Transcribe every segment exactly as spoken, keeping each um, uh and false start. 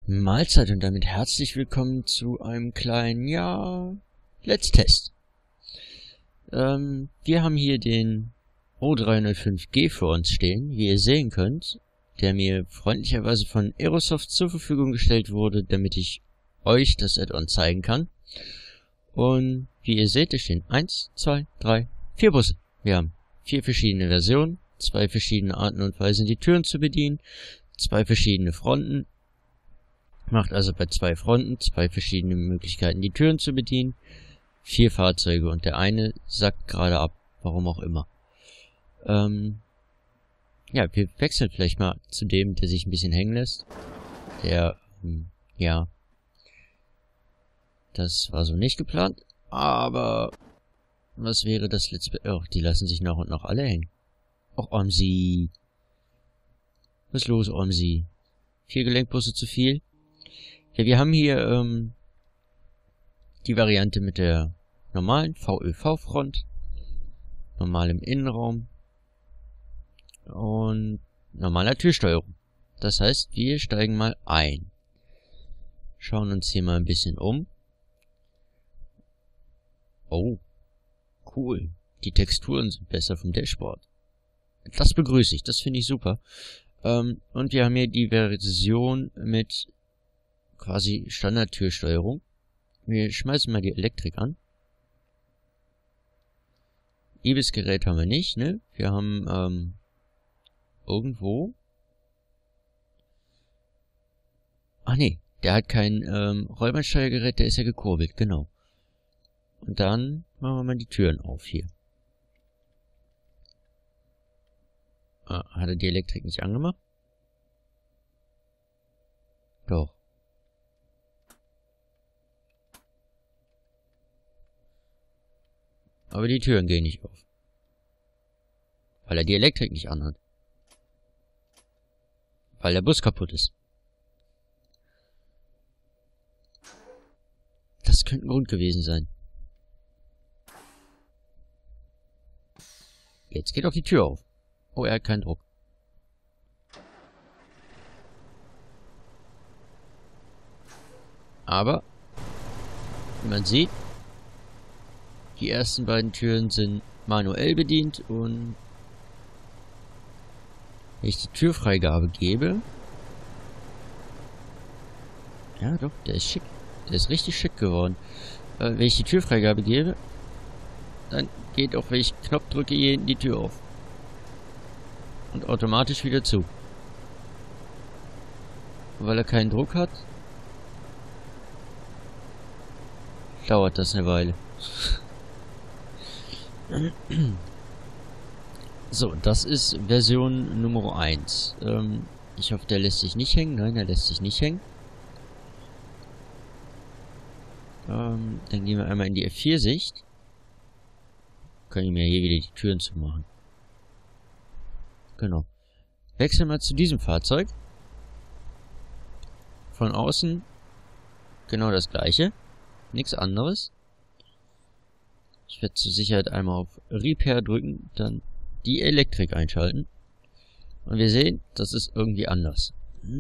Mahlzeit und damit herzlich willkommen zu einem kleinen, ja, Let's Test. Ähm, wir haben hier den O drei null fünf G vor uns stehen, wie ihr sehen könnt, der mir freundlicherweise von Aerosoft zur Verfügung gestellt wurde, damit ich euch das Add-on zeigen kann. Und wie ihr seht, es stehen eins, zwei, drei, vier Busse. Wir haben vier verschiedene Versionen, zwei verschiedene Arten und Weisen, die Türen zu bedienen, zwei verschiedene Fronten. Macht also bei zwei Fronten zwei verschiedene Möglichkeiten, die Türen zu bedienen. Vier Fahrzeuge und der eine sackt gerade ab, warum auch immer. Ähm, ja, wir wechseln vielleicht mal zu dem, der sich ein bisschen hängen lässt. Der, ähm, ja, das war so nicht geplant, aber was wäre das letzte... Oh, die lassen sich nach und nach alle hängen. Och, Omsi. Was ist los, Omsi? Vier Gelenkbusse zu viel? Ja, wir haben hier ähm, die Variante mit der normalen V Ö V-Front, normalem Innenraum und normaler Türsteuerung. Das heißt, wir steigen mal ein. Schauen uns hier mal ein bisschen um. Oh, cool. Die Texturen sind besser vom Dashboard. Das begrüße ich, das finde ich super. Ähm, und wir haben hier die Version mit quasi Standard-Türsteuerung. Wir schmeißen mal die Elektrik an. Ibis-Gerät haben wir nicht, ne? Wir haben ähm, irgendwo... Ach nee, der hat kein ähm, Rollbahnsteuergerät, der ist ja gekurbelt, genau. Und dann machen wir mal die Türen auf hier. Ah, hat er die Elektrik nicht angemacht? Doch. Aber die Türen gehen nicht auf. Weil er die Elektrik nicht anhat. Weil der Bus kaputt ist. Das könnte ein Grund gewesen sein. Jetzt geht auch die Tür auf. Oh, er hat keinen Druck. Aber, wie man sieht, die ersten beiden Türen sind manuell bedient und wenn ich die Türfreigabe gebe... Ja doch, der ist schick. Der ist richtig schick geworden. Äh, wenn ich die Türfreigabe gebe, dann geht auch, wenn ich Knopf drücke, hier die Tür auf. Und automatisch wieder zu. Und weil er keinen Druck hat, dauert das eine Weile. So, das ist Version Nummer eins. Ähm, ich hoffe, der lässt sich nicht hängen. Nein, der lässt sich nicht hängen. Ähm, dann gehen wir einmal in die F vier Sicht. Kann ich mir hier wieder die Türen zumachen. Genau. Wechseln wir zu diesem Fahrzeug. Von außen genau das gleiche. Nichts anderes. Ich werde zur Sicherheit einmal auf Repair drücken, dann die Elektrik einschalten. Und wir sehen, das ist irgendwie anders.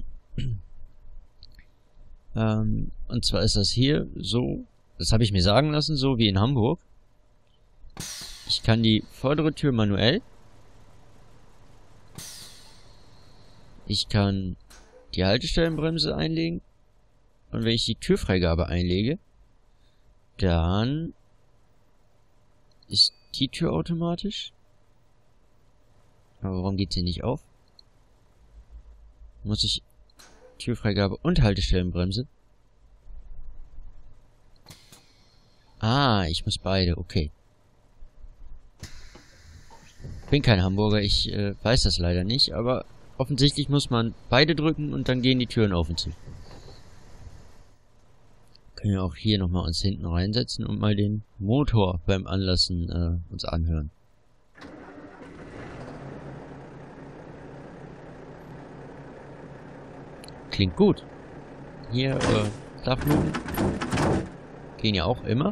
ähm, und zwar ist das hier so, das habe ich mir sagen lassen, so wie in Hamburg. Ich kann die vordere Tür manuell. Ich kann die Haltestellenbremse einlegen. Und wenn ich die Türfreigabe einlege, dann ist die Tür automatisch. Aber warum geht sie nicht auf? Muss ich Türfreigabe und Haltestellenbremse? Ah, ich muss beide, okay. Bin kein Hamburger, ich äh, weiß das leider nicht, aber offensichtlich muss man beide drücken und dann gehen die Türen auf und zu. Können wir auch hier nochmal uns hinten reinsetzen und mal den Motor beim Anlassen äh, uns anhören. Klingt gut. Hier, äh, Dachluken gehen ja auch immer.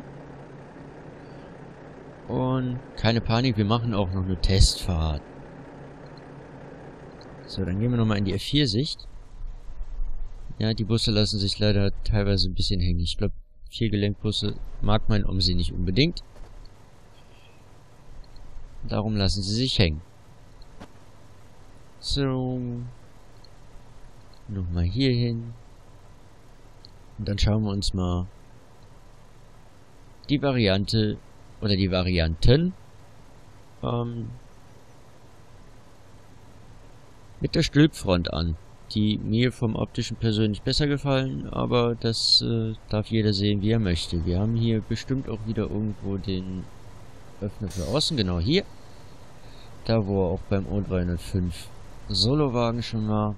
Und keine Panik, wir machen auch noch eine Testfahrt. So, dann gehen wir nochmal in die F vier Sicht. Ja, die Busse lassen sich leider teilweise ein bisschen hängen. Ich glaube, Viergelenkbusse mag mein Omsi nicht unbedingt. Darum lassen sie sich hängen. So. Nochmal hier hin. Und dann schauen wir uns mal die Variante oder die Varianten ähm, mit der Stülpfront an, die mir vom optischen persönlich besser gefallen, aber das äh, darf jeder sehen, wie er möchte. Wir haben hier bestimmt auch wieder irgendwo den Öffner für außen, genau hier. Da, wo er auch beim O dreihundertfünf Solowagen schon war.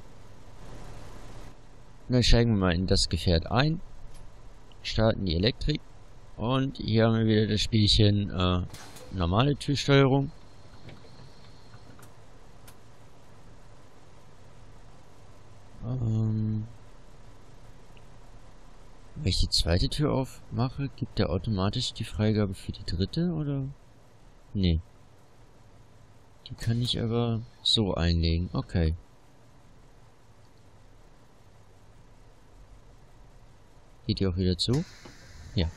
Und dann steigen wir mal in das Gefährt ein, starten die Elektrik und hier haben wir wieder das Spielchen äh, normale Türsteuerung. Ähm, wenn ich die zweite Tür aufmache, gibt er automatisch die Freigabe für die dritte, oder? Nee. Die kann ich aber so einlegen. Okay. Geht die auch wieder zu? Ja.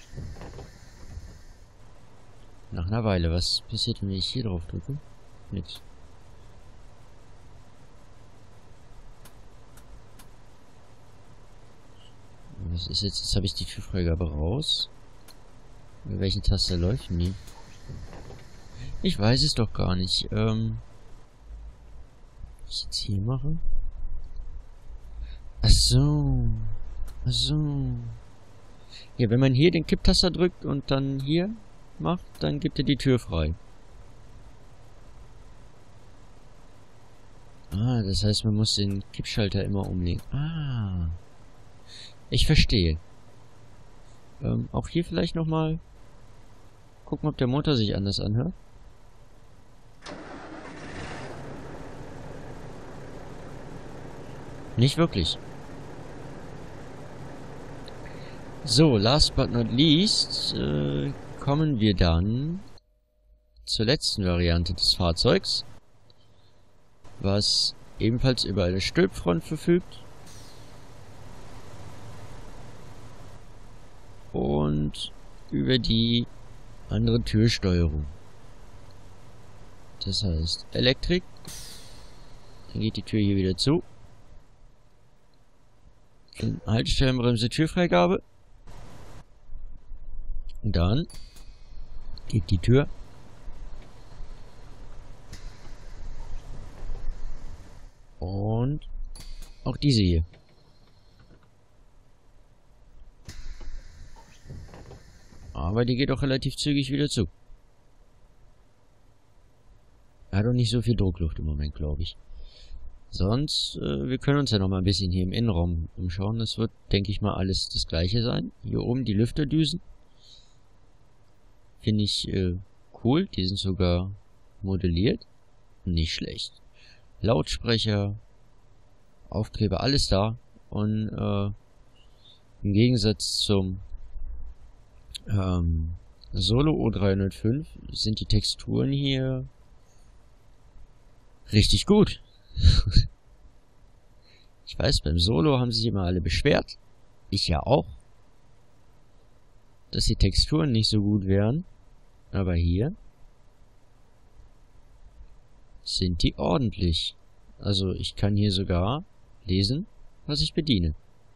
Nach einer Weile. Was passiert, wenn ich hier drauf drücke? Nix. Was ist jetzt? Jetzt habe ich die Türfreigabe raus. Mit welchen Taste läuft die? Ich weiß es doch gar nicht. Ähm. Was ich jetzt hier mache? Ach so. Ach so. Ja, wenn man hier den Kipptaster drückt und dann hier macht, dann gibt er die Tür frei. Ah, das heißt, man muss den Kippschalter immer umlegen. Ah. Ich verstehe. Ähm, auch hier vielleicht nochmal gucken, ob der Motor sich anders anhört. Nicht wirklich. So, last but not least äh, kommen wir dann zur letzten Variante des Fahrzeugs, was ebenfalls über eine Stülpfront verfügt und über die andere Türsteuerung. Das heißt Elektrik, dann geht die Tür hier wieder zu, dann Haltestellenbremse, Türfreigabe. Und dann geht die Tür und auch diese hier. Aber die geht auch relativ zügig wieder zu. Er hat auch nicht so viel Druckluft im Moment, glaube ich. Sonst, äh, wir können uns ja noch mal ein bisschen hier im Innenraum umschauen. Das wird, denke ich mal, alles das gleiche sein. Hier oben die Lüfterdüsen. Finde ich äh, cool. Die sind sogar modelliert. Nicht schlecht. Lautsprecher, Aufkleber, alles da. Und äh, im Gegensatz zum ähm, Solo O dreihundertfünf sind die Texturen hier richtig gut. Ich weiß, beim Solo haben sich immer alle beschwert. Ich ja auch. Dass die Texturen nicht so gut wären. Aber hier sind die ordentlich. Also ich kann hier sogar lesen, was ich bediene.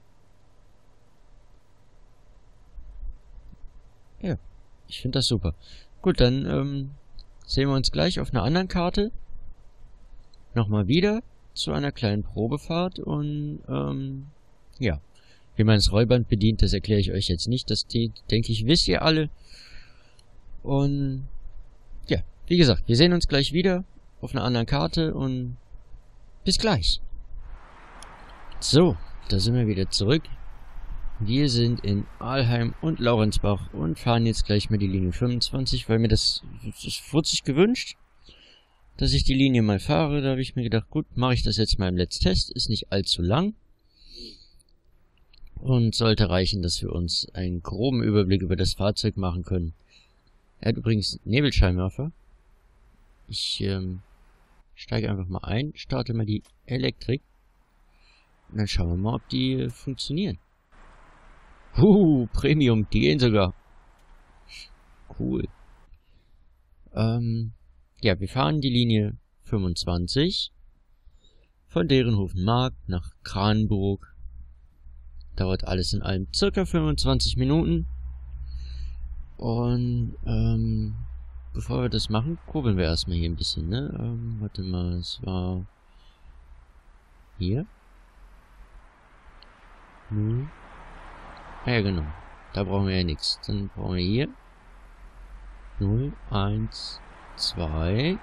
Ja, ich finde das super. Gut, dann ähm, sehen wir uns gleich auf einer anderen Karte nochmal wieder zu einer kleinen Probefahrt. Und ähm, ja, wie man das Rollband bedient, das erkläre ich euch jetzt nicht. Das, die, denke ich, wisst ihr alle. Und ja, wie gesagt, wir sehen uns gleich wieder auf einer anderen Karte und bis gleich. So, da sind wir wieder zurück. Wir sind in Alheim und Laurensbach und fahren jetzt gleich mal die Linie fünfundzwanzig, weil mir das, das wurde sich gewünscht, dass ich die Linie mal fahre. Da habe ich mir gedacht, gut, mache ich das jetzt mal im Let's Test. Ist nicht allzu lang und sollte reichen, dass wir uns einen groben Überblick über das Fahrzeug machen können. Er hat übrigens Nebelscheinwerfer. Ich ähm, steige einfach mal ein, starte mal die Elektrik. Und dann schauen wir mal, ob die äh, funktionieren. Uh, Premium, die gehen sogar. Cool. Ähm, ja, wir fahren die Linie fünfundzwanzig von Derenhofen-Markt nach Kranenburg. Dauert alles in allem circa fünfundzwanzig Minuten. Und, ähm, bevor wir das machen, kurbeln wir erstmal hier ein bisschen, ne? Ähm, warte mal, es war hier. Hm. Ah ja, genau. Da brauchen wir ja nichts. Dann brauchen wir hier null, eins, zwei.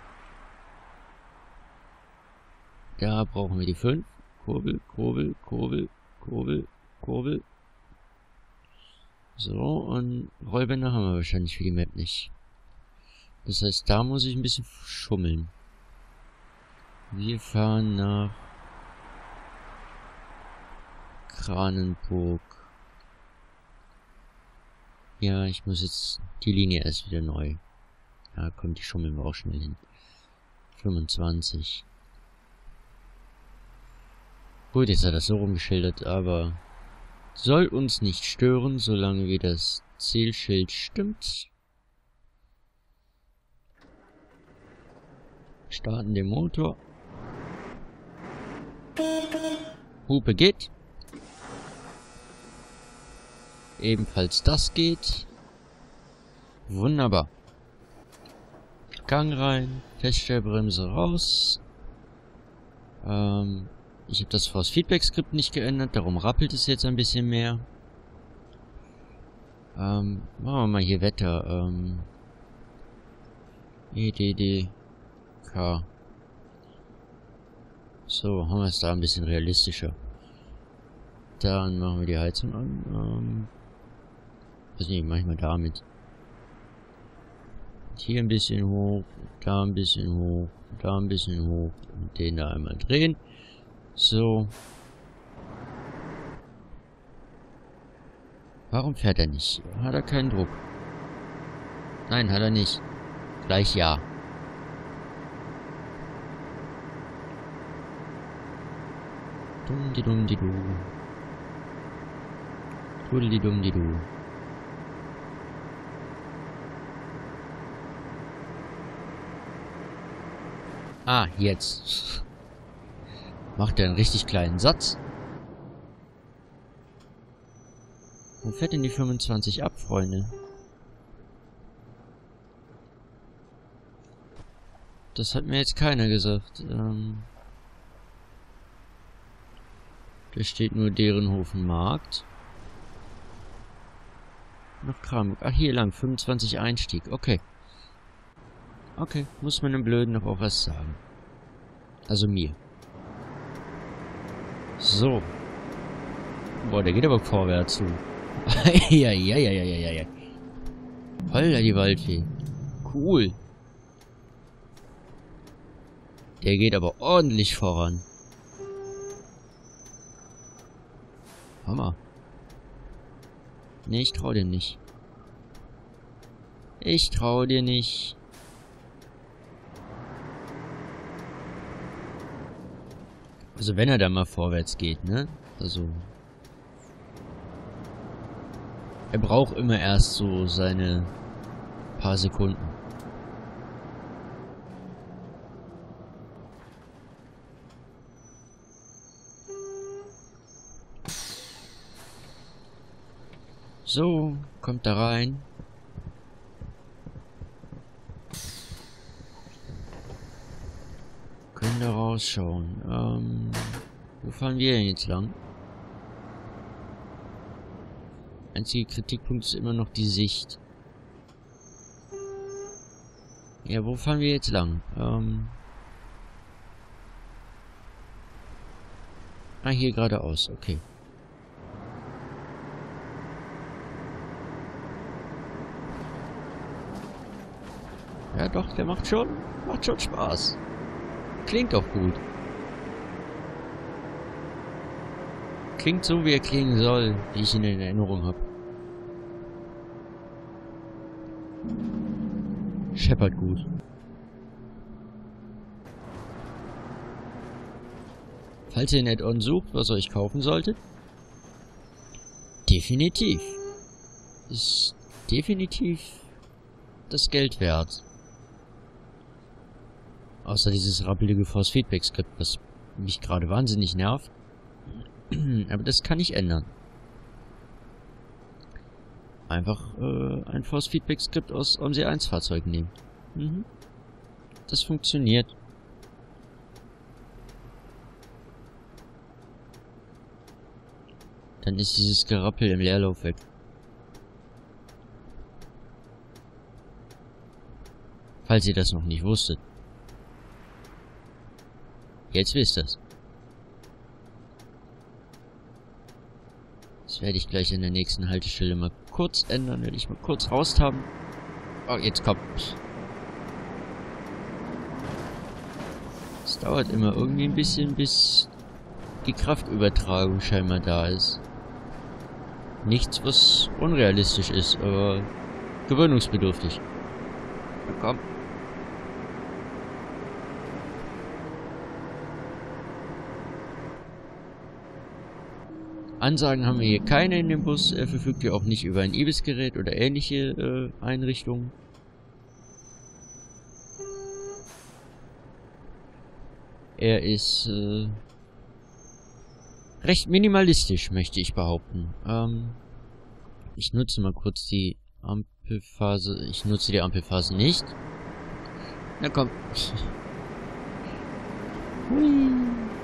Da brauchen wir die fünf. Kurbel, Kurbel, Kurbel, Kurbel, Kurbel. So, und Rollbänder haben wir wahrscheinlich für die Map nicht. Das heißt, da muss ich ein bisschen schummeln. Wir fahren nach Kranenburg. Ja, ich muss jetzt die Linie erst wieder neu. Ja, kommt, die schummeln wir auch schnell hin. fünfundzwanzig. Gut, jetzt hat er das so rumgeschildert, aber soll uns nicht stören, solange wie das Zielschild stimmt. Starten den Motor. Hupe geht. Ebenfalls das geht. Wunderbar. Gang rein. Feststellbremse raus. Ähm, ich habe das Force Feedback Skript nicht geändert, darum rappelt es jetzt ein bisschen mehr. Ähm, machen wir mal hier Wetter. Ähm, E D D K. So, haben wir es da ein bisschen realistischer. Dann machen wir die Heizung an. Ähm, weiß nicht, mach ich mal damit. Hier ein bisschen hoch, da ein bisschen hoch, da ein bisschen hoch und den da einmal drehen. So. Warum fährt er nicht? Hat er keinen Druck? Nein, hat er nicht. Gleich ja. Dumm die dumm die du. Tudel die dumm die du. Ah, jetzt. Macht er einen richtig kleinen Satz. Wo fährt denn die fünfundzwanzig ab, Freunde? Das hat mir jetzt keiner gesagt. Ähm da steht nur Derenhofen-Markt. Nach Kranenburg. Ach, hier lang. fünfundzwanzig Einstieg. Okay. Okay. Muss man dem Blöden noch auch was sagen. Also mir. So. Boah, der geht aber vorwärts zu. ja, ja, ja, ja, ja, ja. Holla die Waldfee. Cool. Der geht aber ordentlich voran. Hammer. Nee, ich trau dem nicht. Ich trau dir nicht. Also wenn er da mal vorwärts geht, ne? Also... Er braucht immer erst so seine paar Sekunden. So, kommt da rein. Können da rausschauen. Ähm, wo fahren wir denn jetzt lang? Einziger Kritikpunkt ist immer noch die Sicht. Ja, wo fahren wir jetzt lang? Ähm ah, hier geradeaus, okay. Ja doch, der macht schon, macht schon Spaß. Klingt auch gut. Klingt so, wie er klingen soll, wie ich ihn in Erinnerung habe. Scheppert gut. Falls ihr ein Add-on sucht, was ihr euch kaufen solltet, definitiv. Ist definitiv das Geld wert. Außer dieses rappelige Force-Feedback-Skript, was mich gerade wahnsinnig nervt. Aber das kann ich ändern. Einfach äh, ein Force-Feedback-Skript aus O M S I eins Fahrzeugen nehmen. Mhm. Das funktioniert. Dann ist dieses Gerappel im Leerlauf weg. Falls ihr das noch nicht wusstet. Jetzt wisst ihr's. Das werde ich gleich in der nächsten Haltestelle mal kurz ändern, werde ich mal kurz raustaben. Oh, jetzt kommt. Es dauert immer irgendwie ein bisschen, bis die Kraftübertragung scheinbar da ist. Nichts, was unrealistisch ist, aber gewöhnungsbedürftig. Na komm. Ansagen haben wir hier keine in dem Bus. Er verfügt ja auch nicht über ein Ibis-Gerät oder ähnliche äh, Einrichtungen. Er ist äh, recht minimalistisch, möchte ich behaupten. Ähm, ich nutze mal kurz die Ampelphase. Ich nutze die Ampelphase nicht. Na komm. Hui.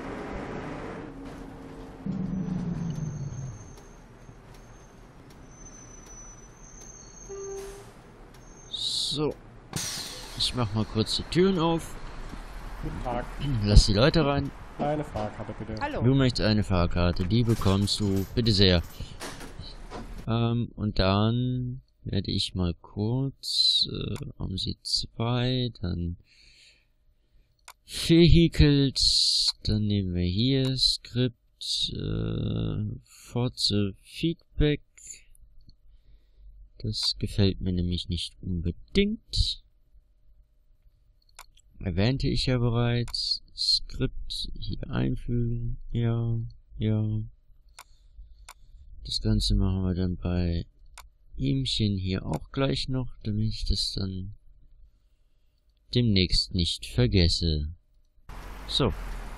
So. Ich mach mal kurz die Türen auf. Guten Tag. Lass die Leute rein. Eine Fahrkarte bitte. Hallo. Du möchtest eine Fahrkarte. Die bekommst du. Bitte sehr. Ähm, und dann werde ich mal kurz äh, O M S I zwei, dann Vehicles, dann nehmen wir hier Skript, äh, Force Feedback. Das gefällt mir nämlich nicht unbedingt. Erwähnte ich ja bereits. Skript hier einfügen. Ja, ja. Das Ganze machen wir dann bei ihmchen hier auch gleich noch, damit ich das dann demnächst nicht vergesse. So.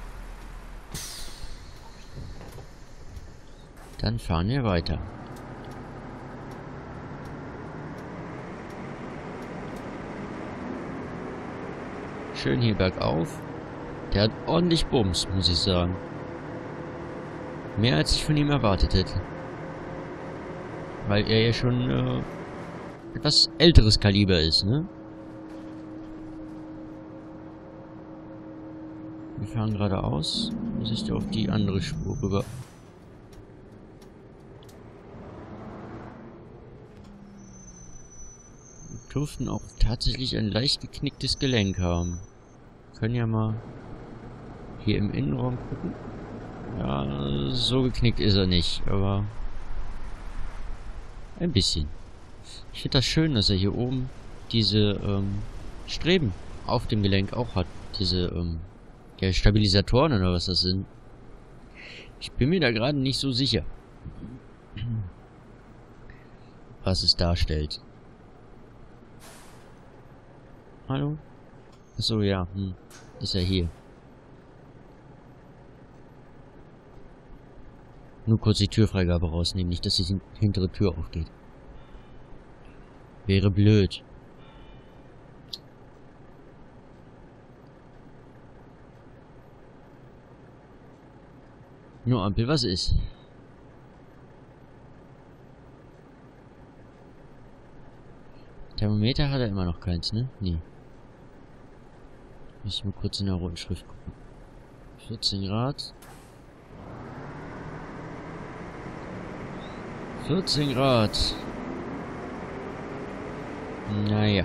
Dann fahren wir weiter. Schön hier bergauf. Der hat ordentlich Bums, muss ich sagen. Mehr als ich von ihm erwartet hätte. Weil er ja schon äh, etwas älteres Kaliber ist, ne? Wir fahren geradeaus. Muss ich da auf die andere Spur rüber. Wir durften auch tatsächlich ein leicht geknicktes Gelenk haben. Wir können ja mal hier im Innenraum gucken. Ja, so geknickt ist er nicht, aber ein bisschen. Ich finde das schön, dass er hier oben diese ähm, Streben auf dem Gelenk auch hat. Diese ähm, ja, Stabilisatoren oder was das sind. Ich bin mir da gerade nicht so sicher, was es darstellt. Hallo? Achso, ja. Hm. Ist er hier. Nur kurz die Türfreigabe rausnehmen, nicht, dass die hintere Tür aufgeht. Wäre blöd. Nur Ampel, was ist? Thermometer hat er immer noch keins, ne? Nee. Muss ich mal kurz in der roten Schrift gucken. vierzehn Grad. vierzehn Grad. Naja.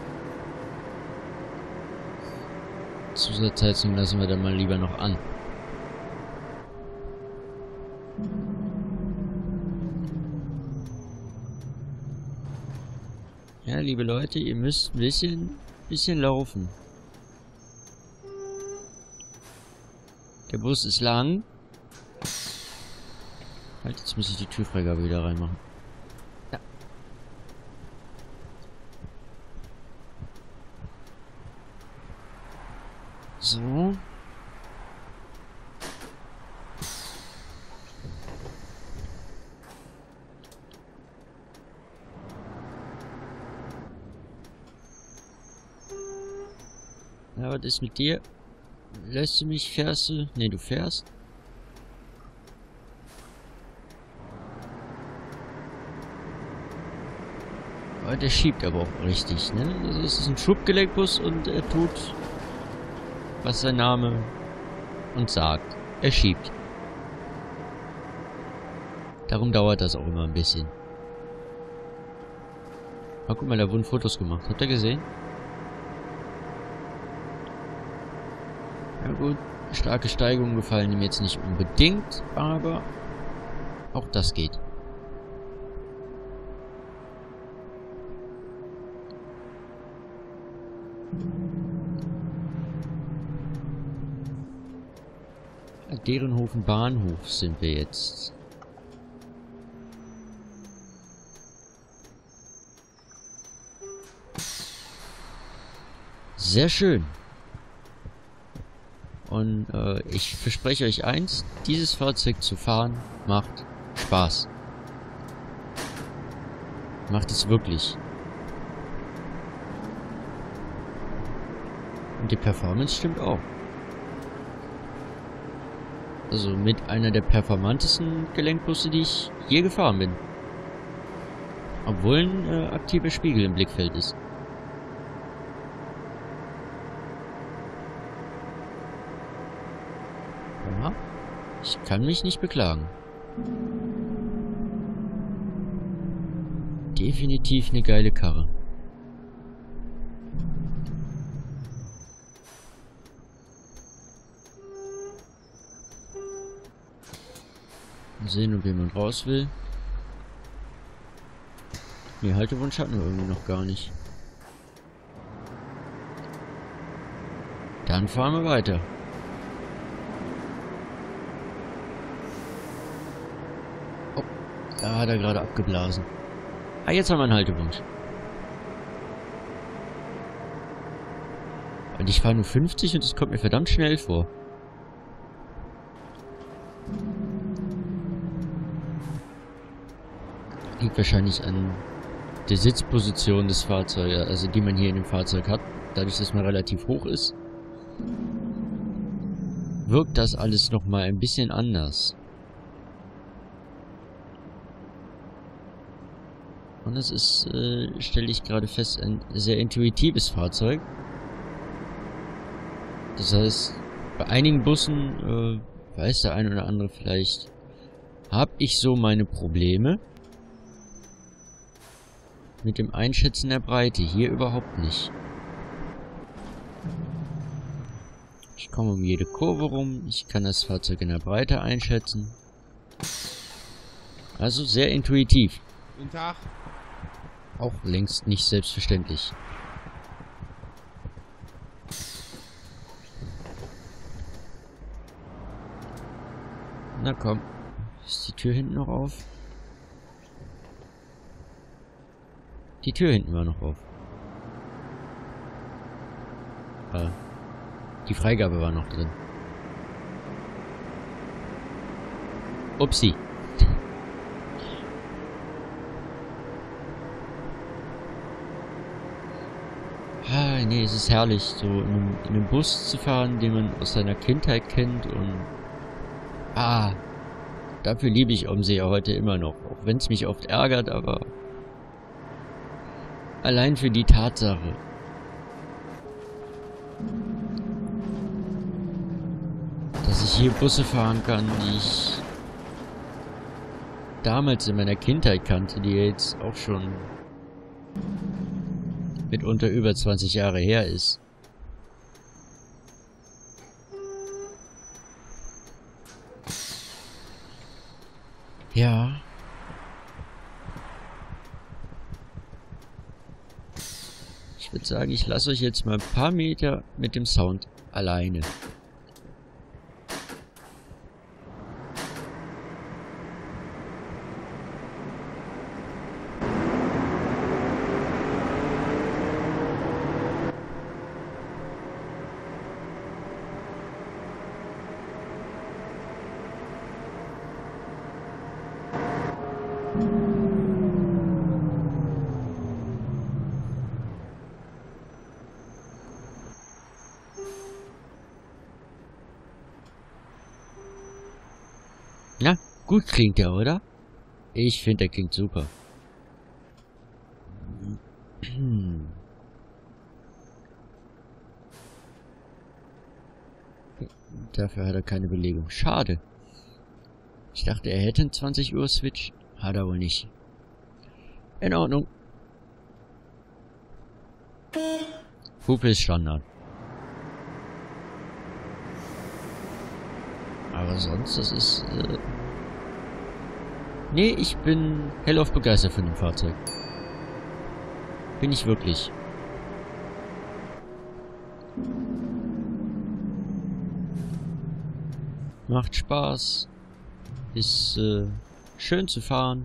Zusatzheizung lassen wir dann mal lieber noch an. Ja, liebe Leute, ihr müsst ein bisschen, bisschen laufen. Der Bus ist lang. Halt, jetzt muss ich die Türfreigabe wieder reinmachen. Ja. So. Ja, was ist mit dir? Lässt du mich? Fährst du? Ne, du fährst. Aber der schiebt aber auch richtig, ne? Das ist ein Schubgelenkbus und er tut, was sein Name uns sagt. Er schiebt. Darum dauert das auch immer ein bisschen. Ah, guck mal, da wurden Fotos gemacht. Habt ihr gesehen? Ja gut, starke Steigungen gefallen ihm jetzt nicht unbedingt, aber auch das geht. Derenhofen Bahnhof sind wir jetzt. Sehr schön. Und äh, ich verspreche euch eins, dieses Fahrzeug zu fahren macht Spaß. Macht es wirklich. Und die Performance stimmt auch. Also mit einer der performantesten Gelenkbusse, die ich je gefahren bin. Obwohl ein äh, aktiver Spiegel im Blickfeld ist. Ja, ich kann mich nicht beklagen. Definitiv eine geile Karre. Mal sehen, ob jemand raus will. Ne, Haltewunsch hatten wir irgendwie noch gar nicht. Dann fahren wir weiter. Oh, da hat er gerade abgeblasen. Ah, jetzt haben wir einen Haltewunsch. Und ich fahre nur fünfzig und es kommt mir verdammt schnell vor. Liegt wahrscheinlich an der Sitzposition des Fahrzeugs, also die man hier in dem Fahrzeug hat. Dadurch, dass man relativ hoch ist, wirkt das alles nochmal ein bisschen anders. Und es ist, äh, stelle ich gerade fest, ein sehr intuitives Fahrzeug. Das heißt, bei einigen Bussen, äh, weiß der eine oder andere vielleicht, habe ich so meine Probleme mit dem Einschätzen der Breite. Hier überhaupt nicht. Ich komme um jede Kurve rum. Ich kann das Fahrzeug in der Breite einschätzen. Also sehr intuitiv. Guten Tag. Auch längst nicht selbstverständlich. Na komm. Ist die Tür hinten noch auf? Die Tür hinten war noch auf. Äh, die Freigabe war noch drin. Upsi. Ah, nee, es ist herrlich, so in einem, in einem Bus zu fahren, den man aus seiner Kindheit kennt und... Ah, dafür liebe ich Omsee heute immer noch. Auch wenn es mich oft ärgert, aber... Allein für die Tatsache. Dass ich hier Busse fahren kann, die ich damals in meiner Kindheit kannte, die jetzt auch schon mitunter über zwanzig Jahre her ist. Ja. Ich würde sagen, ich lasse euch jetzt mal ein paar Meter mit dem Sound alleine. Gut klingt der, oder? Ich finde, der klingt super. Dafür hat er keine Belegung. Schade. Ich dachte, er hätte einen zwanzig Uhr Switch. Hat er wohl nicht. In Ordnung. Hupe ist Standard. Aber sonst, das ist... Äh nee, ich bin hellauf begeistert von dem Fahrzeug. Bin ich wirklich. Macht Spaß. Ist äh, schön zu fahren.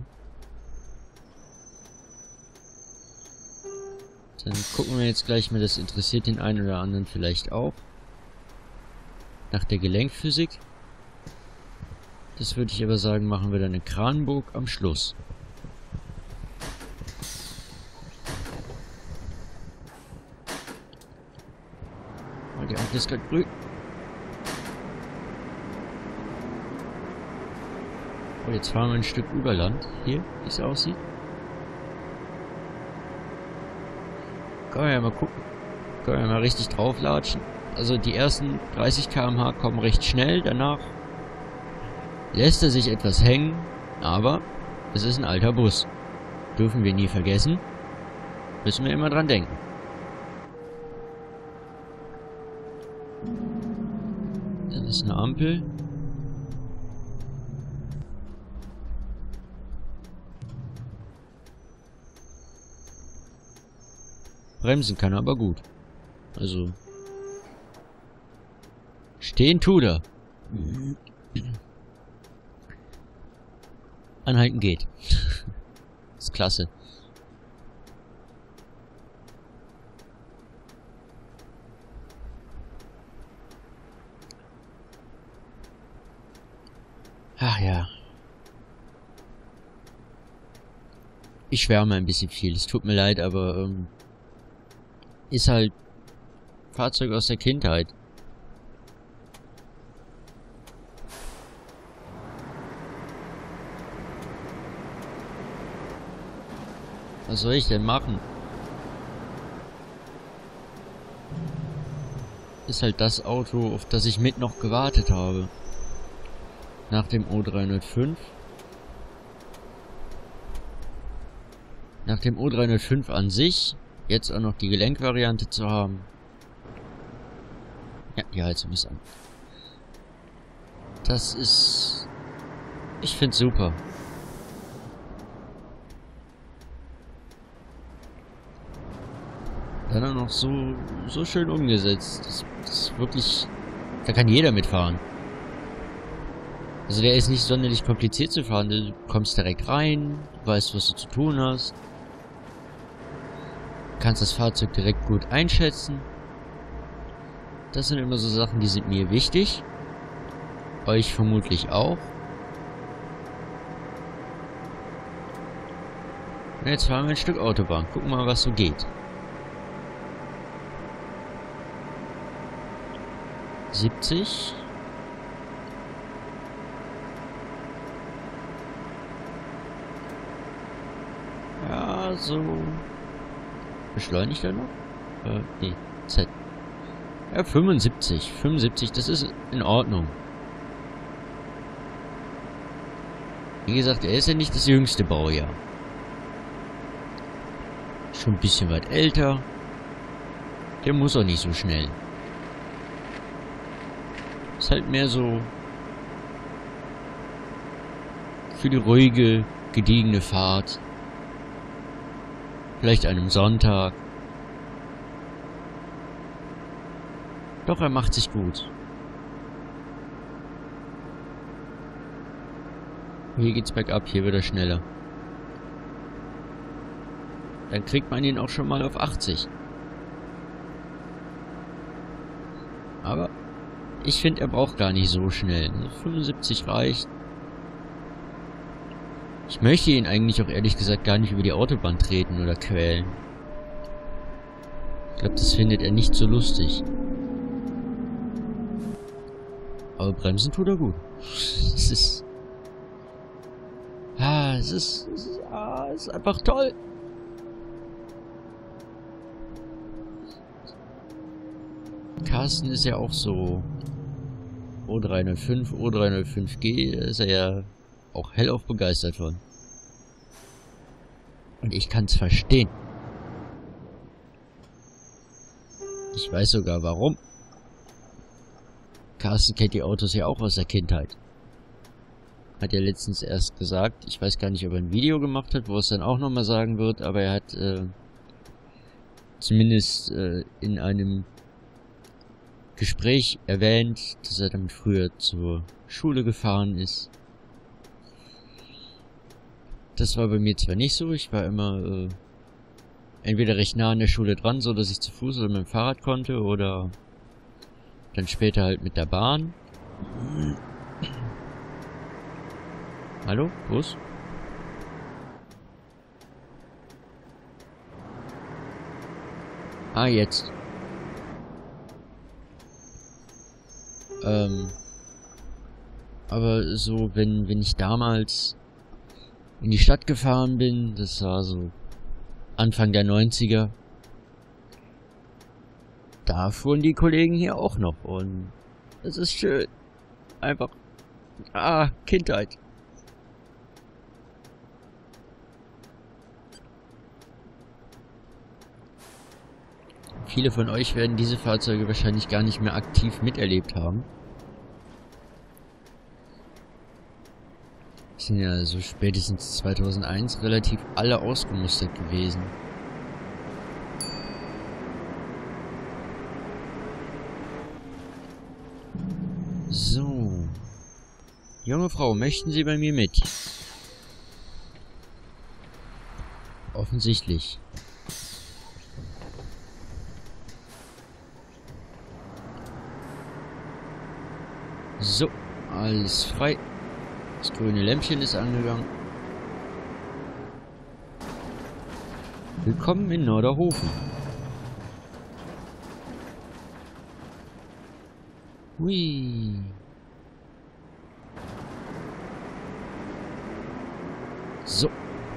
Dann gucken wir jetzt gleich mal, das interessiert den einen oder anderen vielleicht auch. Nach der Gelenkphysik. Das würde ich aber sagen, machen wir dann in Kranenburg am Schluss. Oh, die Ampel ist gerade grün. Oh, jetzt fahren wir ein Stück über Land. Hier, wie es aussieht. Können wir ja mal gucken. Können wir ja mal richtig drauflatschen. Also die ersten dreißig Kilometer pro Stunde kommen recht schnell. Danach lässt er sich etwas hängen. Aber es ist ein alter Bus. Dürfen wir nie vergessen. Müssen wir immer dran denken. Dann ist eine Ampel. Bremsen kann er aber gut. Also. Stehen tut er. Anhalten geht. Ist klasse. Ach ja. Ich schwärme ein bisschen viel. Es tut mir leid, aber ähm, ist halt Fahrzeug aus der Kindheit. Was soll ich denn machen? Ist halt das Auto, auf das ich mit noch gewartet habe. Nach dem O dreihundertfünf. Nach dem O dreihundertfünf an sich. Jetzt auch noch die Gelenkwariante zu haben. Ja, die Heizung ist an. Das ist... Ich find's super. Dann auch noch so, so schön umgesetzt. Das, das ist wirklich... Da kann jeder mitfahren. Also der ist nicht sonderlich kompliziert zu fahren. Du kommst direkt rein, du weißt, was du zu tun hast. Kannst das Fahrzeug direkt gut einschätzen. Das sind immer so Sachen, die sind mir wichtig. Euch vermutlich auch. Und jetzt fahren wir ein Stück Autobahn. Gucken mal, was so geht. siebzig. Ja, so... Beschleunigt er noch? Äh, nee, Z. Ja, fünfundsiebzig. fünfundsiebzig, das ist in Ordnung. Wie gesagt, er ist ja nicht das jüngste Baujahr. Schon ein bisschen weit älter. Der muss auch nicht so schnell. Ist halt mehr so für die ruhige, gediegene Fahrt. Vielleicht an einem Sonntag. Doch, er macht sich gut. Hier geht's bergab, hier wird er schneller. Dann kriegt man ihn auch schon mal auf achtzig. Aber ich finde, er braucht gar nicht so schnell. fünfundsiebzig reicht. Ich möchte ihn eigentlich auch ehrlich gesagt gar nicht über die Autobahn treten oder quälen. Ich glaube, das findet er nicht so lustig. Aber bremsen tut er gut. Das ist... Ah, es ist, es ist, ah, es ist einfach toll. Carsten ist ja auch so O dreihundertfünf, O dreihundertfünf G, da ist er ja auch hellauf begeistert von. Und ich kann's verstehen. Ich weiß sogar warum. Carsten kennt die Autos ja auch aus der Kindheit. Hat ja letztens erst gesagt, ich weiß gar nicht, ob er ein Video gemacht hat, wo er es dann auch nochmal sagen wird, aber er hat äh, zumindest äh, in einem Gespräch erwähnt, dass er damit früher zur Schule gefahren ist. Das war bei mir zwar nicht so, ich war immer äh, entweder recht nah an der Schule dran, so dass ich zu Fuß oder mit dem Fahrrad konnte, oder dann später halt mit der Bahn. Hallo? Bus? Ah, jetzt. Ähm. Aber so, wenn, wenn ich damals in die Stadt gefahren bin, das war so Anfang der neunziger, da fuhren die Kollegen hier auch noch und es ist schön. Einfach, ah, Kindheit. Viele von euch werden diese Fahrzeuge wahrscheinlich gar nicht mehr aktiv miterlebt haben. Sind ja so spätestens zweitausendeins relativ alle ausgemustert gewesen. So. Junge Frau, möchten Sie bei mir mit? Offensichtlich. So, alles frei. Das grüne Lämpchen ist angegangen. Willkommen in Norderhofen. Hui. So.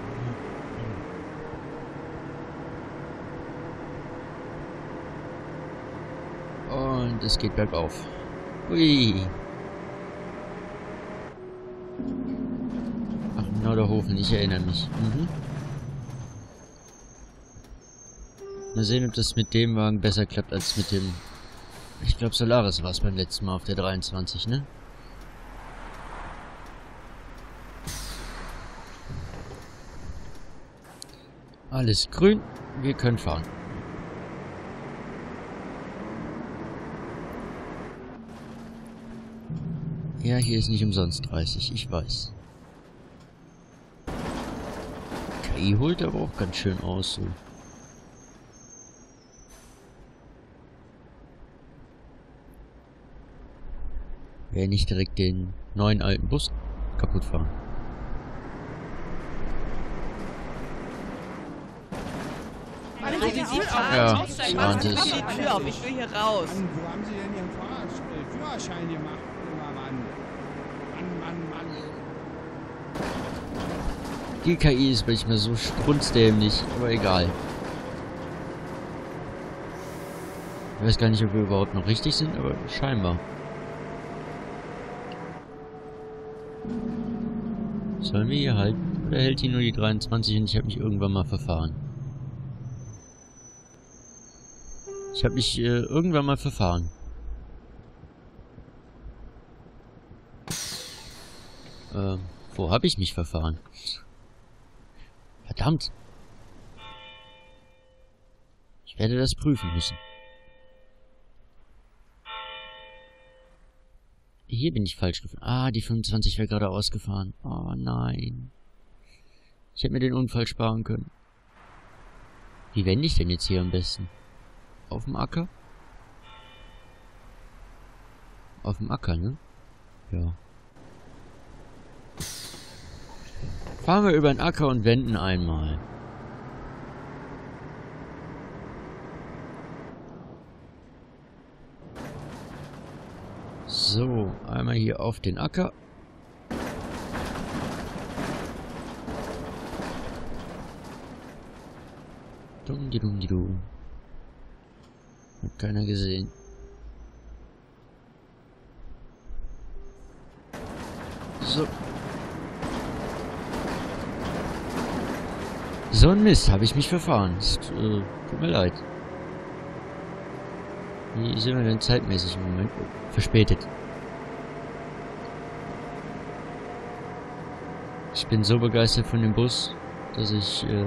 Und es geht bergauf. Hui. Ach, Norderhofen, ich erinnere mich. Mhm. Mal sehen, ob das mit dem Wagen besser klappt als mit dem... Ich glaube, Solaris war es beim letzten Mal auf der dreiundzwanzig, ne? Alles grün, wir können fahren. Ja, hier ist nicht umsonst dreißig, ich weiß. K I holt aber auch ganz schön aus, so. Wer nicht direkt den neuen alten Bus kaputt fahren. Ja, ich ahnte es. Die Tür auf, ich will hier raus. Mann, wo haben Sie denn Ihren Fahrrad, äh, Führerschein gemacht, junger Mann? Mann, Mann, Mann. Die K I ist manchmal so strunzdämlich, aber egal. Ich weiß gar nicht, ob wir überhaupt noch richtig sind, aber scheinbar. Sollen wir hier halten? Oder hält die nur die dreiundzwanzig und ich habe mich irgendwann mal verfahren? Ich habe mich äh, irgendwann mal verfahren. Ähm, wo habe ich mich verfahren? Verdammt! Ich werde das prüfen müssen. Hier bin ich falsch gefahren. Ah, die fünfundzwanzig wäre gerade ausgefahren. Oh nein. Ich hätte mir den Unfall sparen können. Wie wende ich denn jetzt hier am besten? Auf dem Acker? Auf dem Acker, ne? Ja. Fahren wir über den Acker und wenden einmal. So, einmal hier auf den Acker. Dumm, die dumm, die du. Hat keiner gesehen. So. So ein Mist, habe ich mich verfahren. Es, äh, tut mir leid. Wie sind wir denn zeitmäßig im Moment? Oh, verspätet. Ich bin so begeistert von dem Bus, dass ich äh,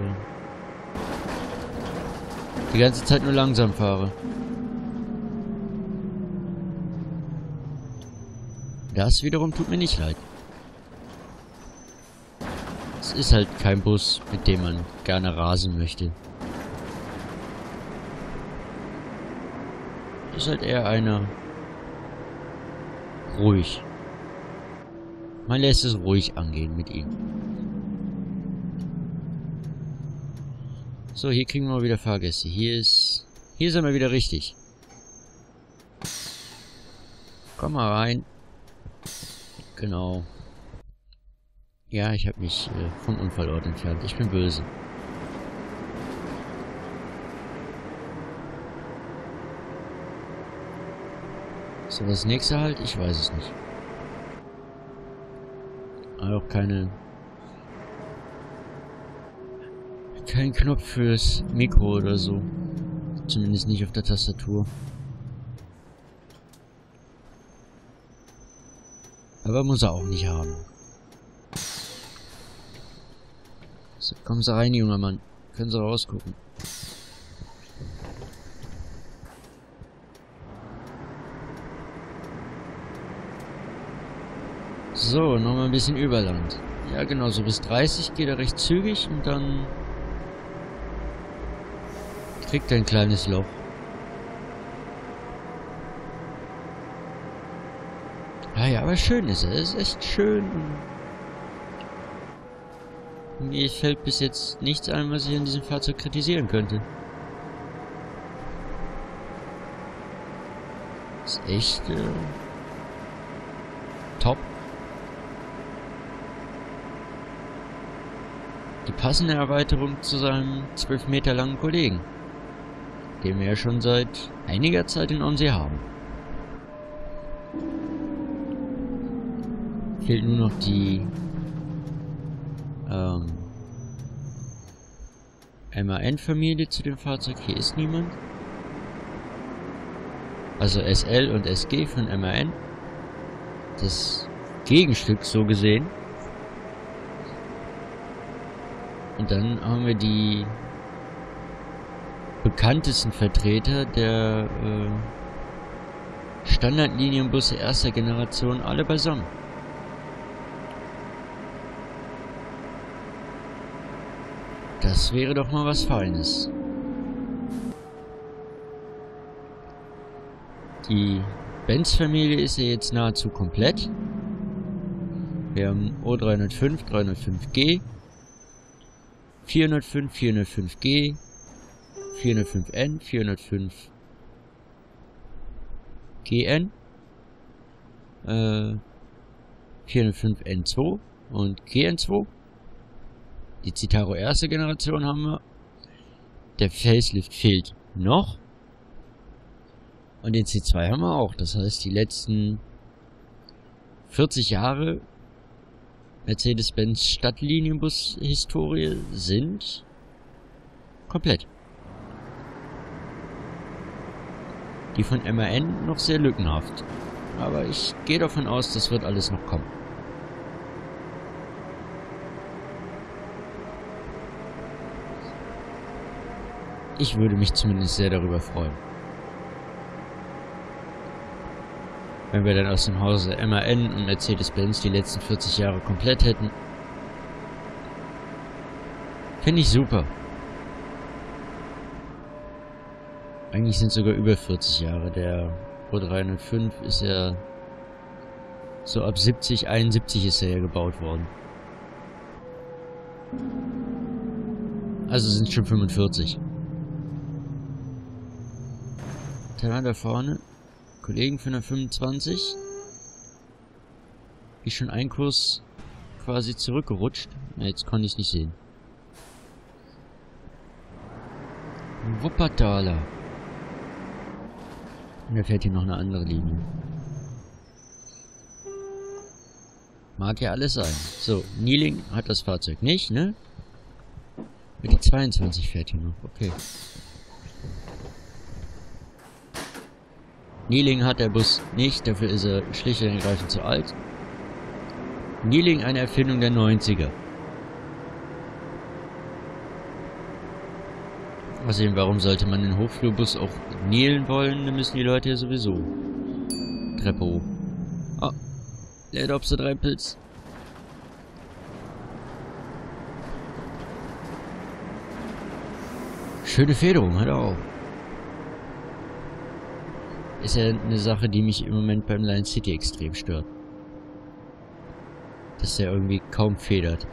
die ganze Zeit nur langsam fahre. Das wiederum tut mir nicht leid. Es ist halt kein Bus, mit dem man gerne rasen möchte. Ist halt eher einer ruhig. Man lässt es ruhig angehen mit ihm. So, hier kriegen wir mal wieder Fahrgäste. Hier ist... Hier sind wir wieder richtig. Komm mal rein. Genau. Ja, ich habe mich äh, vom Unfallort entfernt. Ich bin böse. So, das nächste halt? Ich weiß es nicht. Auch keine... Kein Knopf fürs Mikro oder so. Zumindest nicht auf der Tastatur. Aber muss er auch nicht haben. So, kommen Sie rein, junger Mann. Können Sie rausgucken. So, nochmal ein bisschen Überland. Ja, genau, so bis dreißig geht er recht zügig und dann kriegt er ein kleines Loch. Ah ja, aber schön ist er. Er ist echt schön. Mir fällt bis jetzt nichts ein, was ich an diesem Fahrzeug kritisieren könnte. Ist echt äh, top. Die passende Erweiterung zu seinem zwölf Meter langen Kollegen, den wir ja schon seit einiger Zeit in Onse haben. Fehlt nur noch die ähm, M A N-Familie zu dem Fahrzeug. Hier ist niemand. Also S L und S G von M A N. Das Gegenstück so gesehen. Und dann haben wir die bekanntesten Vertreter der äh, Standardlinienbusse erster Generation alle beisammen. Das wäre doch mal was Feines. Die Benz-Familie ist ja jetzt nahezu komplett. Wir haben O dreihundertfünf, dreihundertfünf G, vierhundertfünf, vierhundertfünf G, vierhundertfünf N, vierhundertfünf G N, äh, vierhundertfünf N zwei und G N zwei. Die Citaro erste Generation haben wir. Der Facelift fehlt noch. Und den C zwei haben wir auch. Das heißt, die letzten vierzig Jahre Mercedes-Benz Stadtlinienbus-Historie sind komplett. Die von M A N noch sehr lückenhaft. Aber ich gehe davon aus, das wird alles noch kommen. Ich würde mich zumindest sehr darüber freuen. Wenn wir dann aus dem Hause M A N und Mercedes-Benz die letzten vierzig Jahre komplett hätten. Finde ich super. Eigentlich sind es sogar über vierzig Jahre. Der O dreihundertfünf ist ja so ab siebzig, einundsiebzig ist er ja gebaut worden. Also sind es schon fünfundvierzig. Dann da vorne, Kollegen für eine fünfundzwanzig. Ist schon ein Kurs quasi zurückgerutscht. Ja, jetzt konnte ich es nicht sehen. Wuppertaler. Und da fährt hier noch eine andere Linie. Mag ja alles sein. So, Nieling hat das Fahrzeug nicht, ne? Mit die zweiundzwanzig fährt hier noch, okay. Nieling hat der Bus nicht, dafür ist er schlicht und ergreifend zu alt. Nieling eine Erfindung der neunziger. Außerdem, warum sollte man den Hochflugbus auch nielen wollen? Dann müssen die Leute ja sowieso Treppe hoch. Ah, der Dobse drei Pilz. Schöne Federung, hat er auch. Ist ja eine Sache, die mich im Moment beim Lion City extrem stört. Dass der irgendwie kaum federt.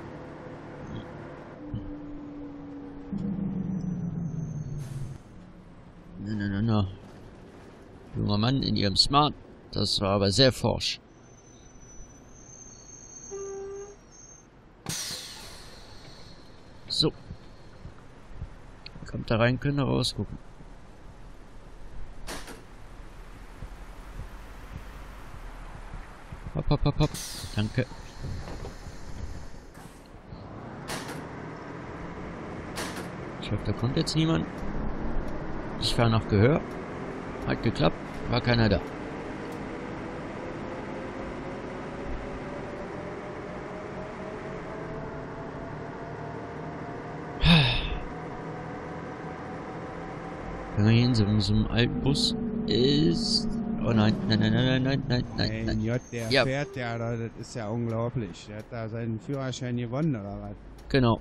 Na, na, na, na. Junger Mann in ihrem Smart. Das war aber sehr forsch. So. Kommt da rein, könnt ihr rausgucken. Hopp, hopp, hopp, hopp. Danke. Ich hoffe, da kommt jetzt niemand. Ich fahre nach Gehör. Hat geklappt. War keiner da. Wenn man hier in so, so einem alten Bus ist... Oh nein, nein, nein, nein, nein, nein, nein, nein. J, der Ja. fährt ja, das ist ja unglaublich. Der hat da seinen Führerschein gewonnen, oder was? Genau.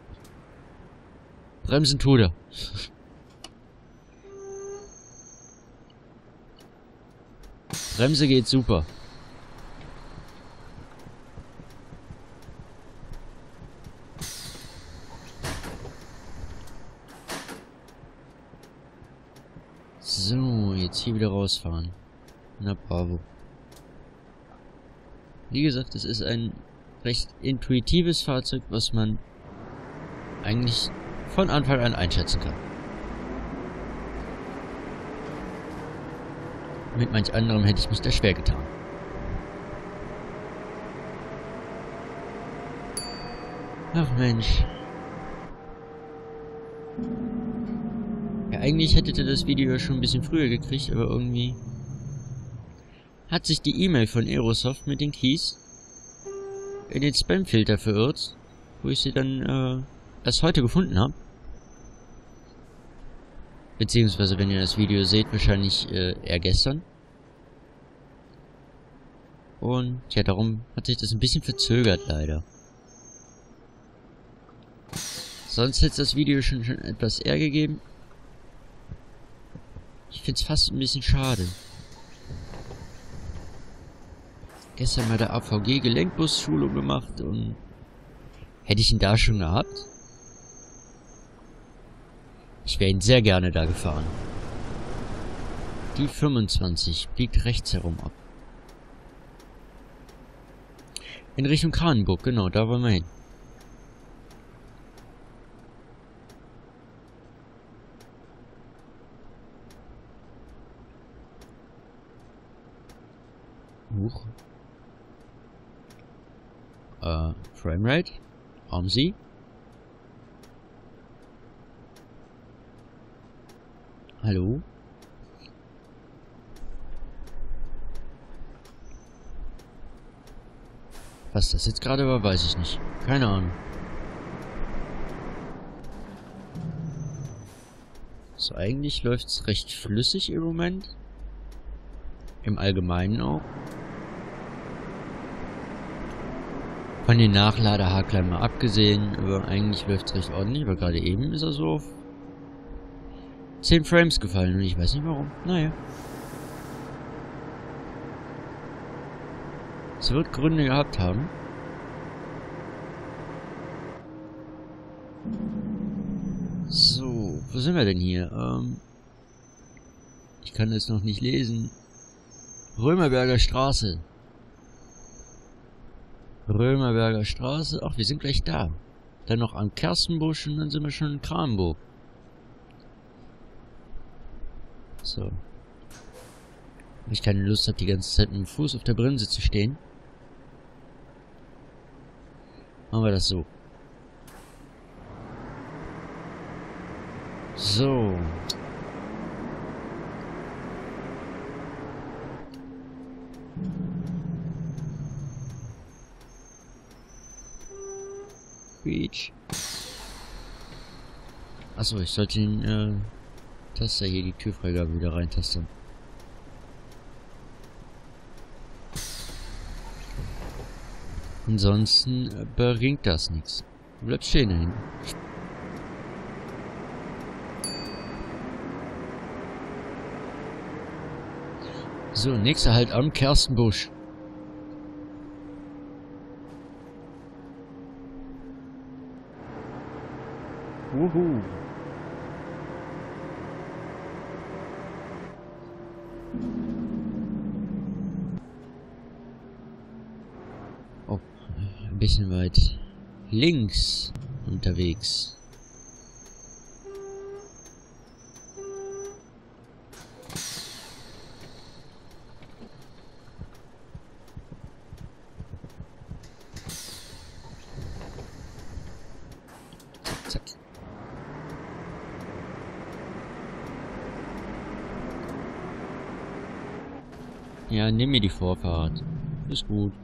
Bremsen tut er. Bremse geht super. So, jetzt hier wieder rausfahren. Na bravo. Wie gesagt, es ist ein recht intuitives Fahrzeug, was man eigentlich von Anfang an einschätzen kann. Mit manch anderem hätte ich mich da schwer getan. Ach Mensch. Ja, eigentlich hättet ihr das Video schon ein bisschen früher gekriegt, aber irgendwie hat sich die E-Mail von Aerosoft mit den Keys in den Spamfilter verirrt, wo ich sie dann äh, erst heute gefunden habe. Beziehungsweise, wenn ihr das Video seht, wahrscheinlich äh, eher gestern. Und ja, darum hat sich das ein bisschen verzögert, leider. Sonst hätte es das Video schon, schon etwas eher gegeben. Ich finde es fast ein bisschen schade. Gestern bei der A V G Gelenkbus-Schulung gemacht und hätte ich ihn da schon gehabt? Ich wäre ihn sehr gerne da gefahren. Die fünfundzwanzig biegt rechts herum ab. In Richtung Kranenburg, genau, da wollen wir hin. Huch. Äh, Framerate? Haben Sie? Hallo? Was das jetzt gerade war, weiß ich nicht. Keine Ahnung. So, eigentlich läuft's recht flüssig im Moment. Im Allgemeinen auch. Von den Nachladehakern mal abgesehen, aber eigentlich läuft's recht ordentlich, weil gerade eben ist er so auf zehn Frames gefallen und ich weiß nicht warum. Naja. Es wird Gründe gehabt haben. So, wo sind wir denn hier? Ähm, ich kann es noch nicht lesen. Römerberger Straße. Römerberger Straße. Ach, wir sind gleich da. Dann noch am Kerstenbusch und dann sind wir schon in Kranenburg. So. Wenn ich keine Lust habe, die ganze Zeit mit dem Fuß auf der Bremse zu stehen, machen wir das so. So. Beach. Achso, ich sollte den äh, Taster hier, die Türfreigabe wieder reintastern. Ansonsten äh, bringt das nichts. Du bleibst stehen da hinten. So, nächster Halt am Kerstenbusch. Wuhu. Oh, ein bisschen weit links unterwegs. Zack, zack. Ja, nimm mir die Vorfahrt. Ist gut.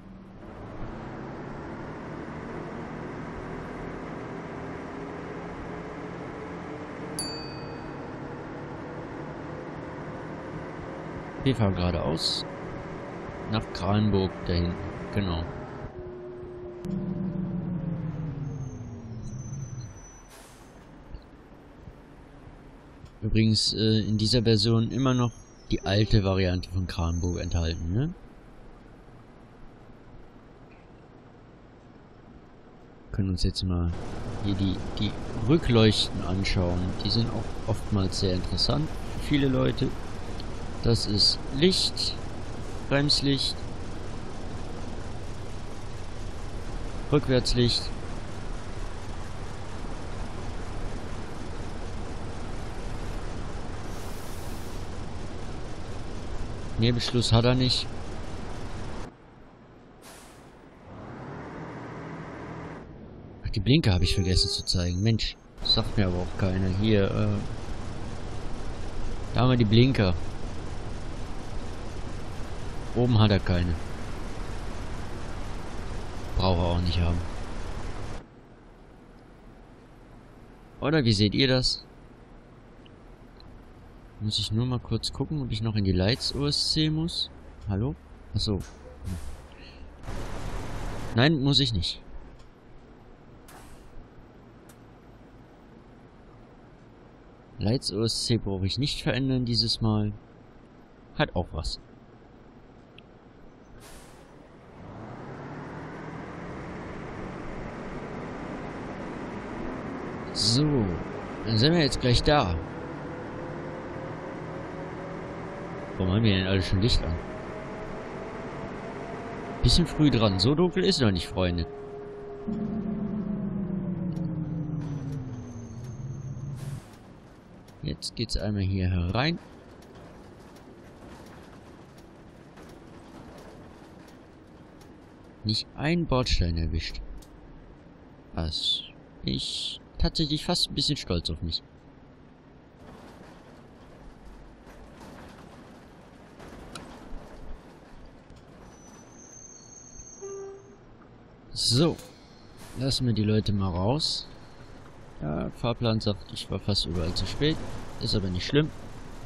Wir fahren geradeaus. Nach Kranburg da hinten. Genau. Übrigens äh, in dieser Version immer noch die alte Variante von Kranburg enthalten, ne? Wir können uns jetzt mal hier die, die Rückleuchten anschauen. Die sind auch oftmals sehr interessant für viele Leute. Das ist Licht, Bremslicht, Rückwärtslicht. Nebelschluss hat er nicht. Ach, die Blinker habe ich vergessen zu zeigen. Mensch, das sagt mir aber auch keiner. Hier, äh... da haben wir die Blinker. Oben hat er keine. Braucht er auch nicht haben. Oder wie seht ihr das? Muss ich nur mal kurz gucken, ob ich noch in die Lights O S C muss. Hallo? Achso. Hm. Nein, muss ich nicht. Lights O S C brauche ich nicht verändern dieses Mal. Hat auch was. So, dann sind wir jetzt gleich da. Warum haben wir denn alle schon Licht an? Bisschen früh dran. So dunkel ist noch nicht, Freunde. Jetzt geht's einmal hier herein. Nicht ein Bordstein erwischt. Was? Ich tatsächlich fast ein bisschen stolz auf mich. So, lassen wir die Leute mal raus. Ja, Fahrplan sagt, ich war fast überall zu spät. Ist aber nicht schlimm.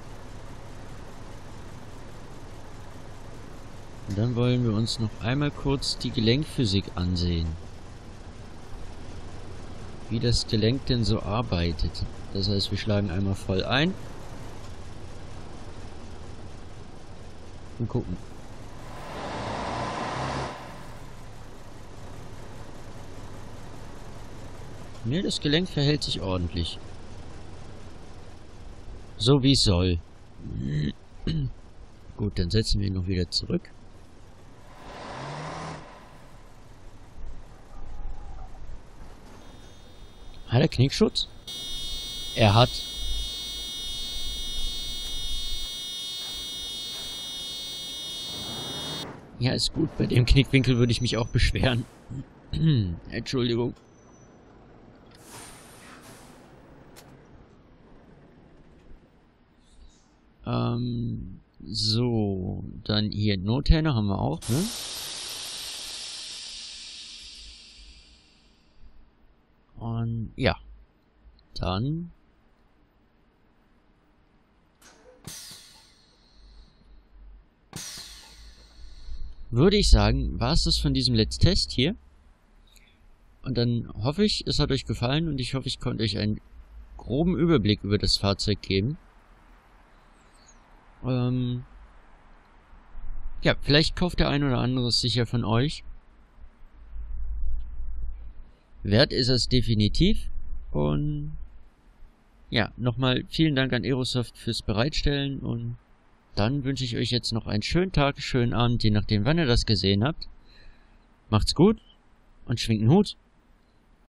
Und dann wollen wir uns noch einmal kurz die Gelenkphysik ansehen. Wie das Gelenk denn so arbeitet. Das heißt, wir schlagen einmal voll ein. Und gucken. Ne, das Gelenk verhält sich ordentlich. So wie es soll. Gut, dann setzen wir ihn noch wieder zurück. Hat er Knickschutz? Er hat. Ja, ist gut. Bei dem Knickwinkel würde ich mich auch beschweren. Entschuldigung. Ähm, so. Dann hier Nothähne haben wir auch, ne? Und ja. Dann würde ich sagen, war es das von diesem Let's Test hier. Und dann hoffe ich, es hat euch gefallen und ich hoffe, ich konnte euch einen groben Überblick über das Fahrzeug geben. Ähm ja, vielleicht kauft der ein oder andere es sicher von euch. Wert ist es definitiv. Und ja, nochmal vielen Dank an Aerosoft fürs Bereitstellen und dann wünsche ich euch jetzt noch einen schönen Tag, schönen Abend, je nachdem wann ihr das gesehen habt. Macht's gut und schwingt den Hut.